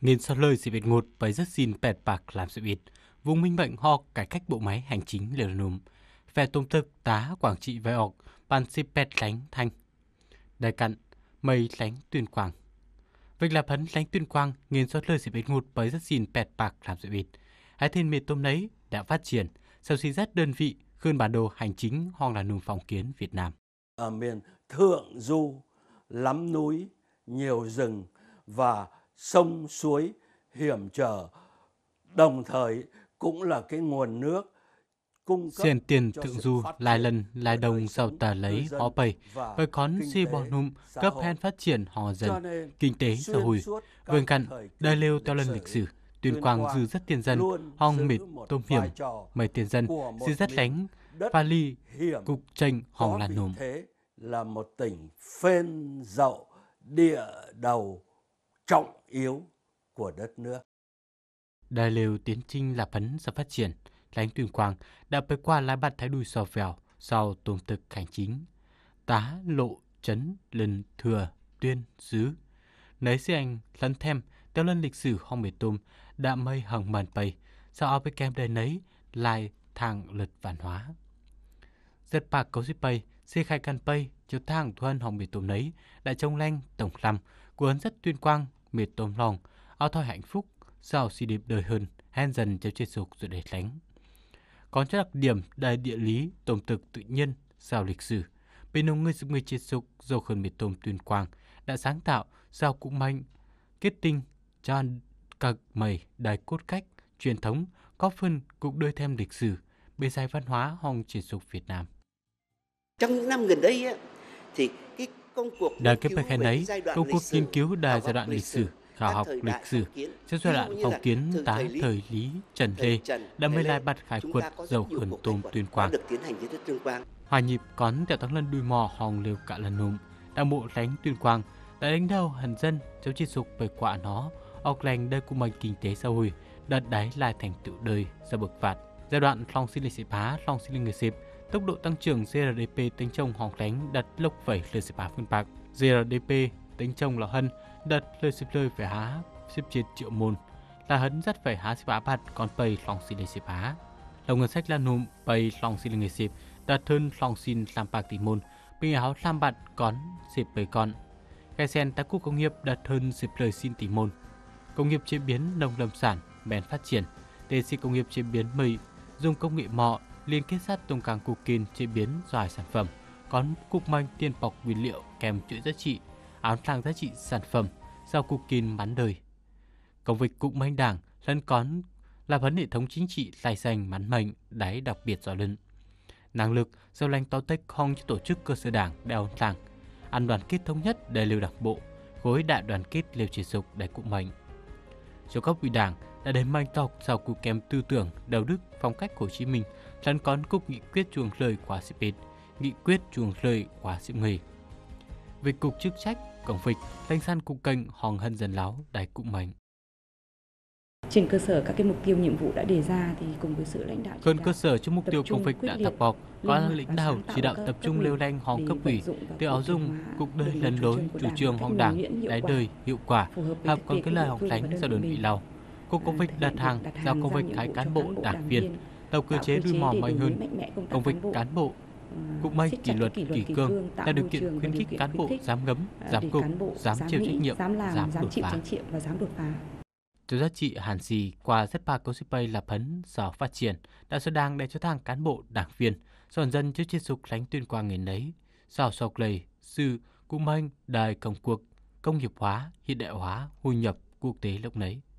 Nên sau lời sự Việt ngột với rất xin bẹt bạc làm sự việc, vùng minh bệnh ho cải cách bộ máy hành chính liều nùm. Về tôm thực tá Quảng Trị về ọc, ban xếp bẹt lánh thanh. Đại cận, mây lánh Tuyên Quang. Việc là phấn lánh Tuyên Quang, nghiên sau lời sự Việt ngột với rất xin bẹt bạc làm sự việc. Hai thiên mê tôm nấy đã phát triển, sau khi rất đơn vị, khơn bản đồ hành chính hoặc là nùm phòng kiến Việt Nam. Ở miền Thượng Du, lắm núi, nhiều rừng và sông suối hiểm trở, đồng thời cũng là cái nguồn nước cung cấp Xuyên tiền cho Thượng sự Du, phát Lai triển Lần, Lai của Đồng, đời Giàu sống Tà ngư Lấy, dân Họ Bầy, và với con kinh si tế bò nụm, xã cấp hội. hen phát triển họ Cho dần, nên, kinh tế xã xuyên hội. suốt các Vườn cạnh, thời kỳ đai lêu lịch theo lần sử, lịch sử, Tuyên Tuyên Quang Quang dư rất tiền dân, luôn hong mệt, giữ một tôm hiểm, vai trò mời tiền dân, của một dư rất miền lánh, đất và ly, hiểm, cục tranh, hong có là vị nụm. thế là một tỉnh phên dậu địa đầu trọng yếu của đất nước. Đài lều tiến trình là phấn và phát triển, lánh Tuyên Quang đã phải qua lái bạt thái đùi sò vèo sau tôm thực hành chính. Tá, lộ, chấn, lần, thừa, tuyên, xứ. Nấy xe anh lấn thêm, theo lần lịch sử hong bể tôm, đã mây hằng màn bầy, sau áo với kem đầy nấy, lại thang lật văn hóa. Rất bạc cấu xếp bầy, xe khai căn bầy, chiếu thang thuần hong bể tôm nấy, đã trông lanh, tổng lăm, cuốn rất Tuyên Quang, mệt tôm lòng, áo thoi hạnh phúc, sau xì điệp đời hơn, hen dần cho chết sục rồi để lánh. Còn cho đặc điểm đầy địa lý, tôm thực tự nhiên, sau lịch sử, bên ông người chết sục dầu khẩn mệt tôm Tuyên Quang đã sáng tạo sao cũng mạnh kết tinh cho các mầy đài cốt cách truyền thống có phần cũng đôi thêm lịch sử bề dày văn hóa hong chiến dục Việt Nam. Trong những năm gần đây á, thì cái công cuộc Đài kết bạch ấy, công cuộc nghiên cứu đài giai đoạn lịch sử, khảo học lịch sử, trong giai đoạn phong kiến tá thời Lý Trần Lê đã mới lại bắt khai quật dầu khẩn tôm Tuyên Quang. Hòa nhịp còn theo tăng lần đuôi mò hòng liều cả lần nụm, đảng bộ lánh Tuyên Quang đã đánh đầu hần dân chống chiến dục về quả nó, ọc lành đời của mình kinh tế xã hội, đợt đáy lại thành tựu đời do bực phạt. Giai đoạn long xin lịch sử phá, long xin lịch người xếp, tốc độ tăng trưởng GDP tính trong hòng lánh đặt lốc vẩy lời xếp phá phương bạc. GDP tính trong là hân, đặt lời xếp lời phải há, xếp chết triệu môn, là hấn rất phải há xếp phá bạt còn bầy long xin lịch xếp phá. Lòng ngân sách là nụm, bầy long xin lịch người xếp, đặt hơn long xin làm bạc tỷ môn, bình áo làm bạt còn xếp bầy con. Cái sen tác khu công nghiệp đặt hơn xếp lời xin tỷ môn. Công nghiệp chế biến nông lâm sản bền phát triển, để si công nghiệp chế biến mì dùng công nghệ mọ liên kết sát tông càng cục kín chế biến giỏi sản phẩm, còn cục manh tiên bọc nguyên liệu kèm chuỗi giá trị, áo sang giá trị sản phẩm sau cục kín bán đời. Công việc cục manh đảng lân còn là vấn hệ thống chính trị lai xanh mắn mệnh đáy đặc biệt giỏi lân. Năng lực sau lành to tách hong cho tổ chức cơ sở đảng đeo làng, ăn đoàn kết thống nhất để liều đảng bộ, khối đại đoàn kết liều chỉ dục để cục mệnh. Số cấp ủy đảng đã đẩy mạnh tộc sau cuộc kèm tư tưởng, đạo đức, phong cách Hồ Chí Minh, lẫn còn cục nghị quyết chuồng lời quá xịp bệt, nghị quyết chuồng lời quá xịp người. Về cục chức trách, cổng vịch, thanh san cục kênh hòng hân dần láo đại cục mạnh. Trên cơ sở các cái mục tiêu nhiệm vụ đã đề ra thì cùng với sự lãnh đạo trên cơ sở cho mục tiêu công việc đã tập bọc, có lãnh đạo chỉ đạo tập trung lêu lanh hòng cấp ủy, tiêu áo dung, cuộc đời lần lối, chủ trương hòng đảng, đáy đời, hiệu quả, hợp còn cái lời hòng lánh do đơn vị lao. Cục công việc đặt hàng, giao công việc thái cán bộ, đảng viên, tạo cơ chế đuôi mò mạnh hơn, công việc cán bộ, cũng may kỷ luật kỷ cương là điều kiện khuyến khích cán bộ dám ngấm, dám cục, dám chịu trách nhiệm, dám đột phá. Cho giá trị hàn xì qua rất ba câu shipay là phấn sở phát triển đã số đang để cho thang cán bộ đảng viên dọn dân trước chiết dục lánh Tuyên Quang ngày nấy sao sọc lầy sư cũng manh đài công cuộc công nghiệp hóa hiện đại hóa hội nhập quốc tế lúc nấy.